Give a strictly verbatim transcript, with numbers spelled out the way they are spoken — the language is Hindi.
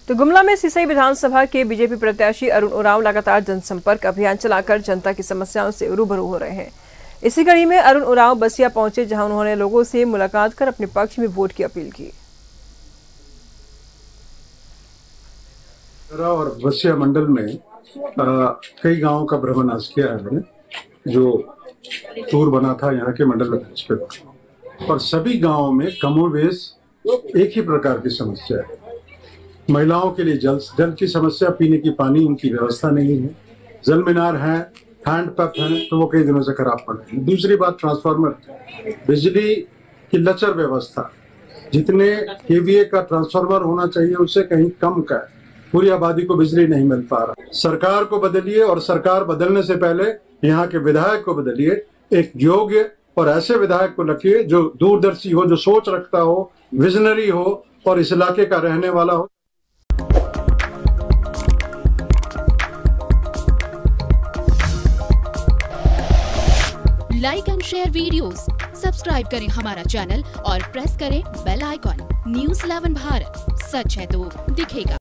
तो गुमला में सिसई विधानसभा के बीजेपी प्रत्याशी अरुण उरांव लगातार जनसंपर्क अभियान चलाकर जनता की समस्याओं से रूबरू हो रहे हैं। इसी कड़ी में अरुण उरांव बसिया पहुंचे, जहां उन्होंने लोगों से मुलाकात कर अपने पक्ष में वोट की अपील की। और बसिया मंडल में आ, कई गांवों का भ्रमण आज किया है मैंने, जो टूर बना था यहाँ के मंडल अध्यक्ष पे, और सभी गांवों में कमोबेश एक ही प्रकार की समस्या है। महिलाओं के लिए जल जल की समस्या, पीने की पानी उनकी व्यवस्था नहीं है, जल मीनार है, हैंडपंप है तो वो कई दिनों से खराब पड़ रहे हैं। दूसरी बात ट्रांसफार्मर, बिजली की लचर व्यवस्था, जितने केवीए का ट्रांसफार्मर होना चाहिए उससे कहीं कम का है, पूरी आबादी को बिजली नहीं मिल पा रहा। सरकार को बदलिए और सरकार बदलने से पहले यहाँ के विधायक को बदलिए, एक योग्य और ऐसे विधायक को रखिए जो दूरदर्शी हो, जो सोच रखता हो, विजनरी हो और इस इलाके का रहने वाला हो। Like and share videos, subscribe करें हमारा चैनल और प्रेस करें bell icon. News eleven Bharat, सच है तो दिखेगा।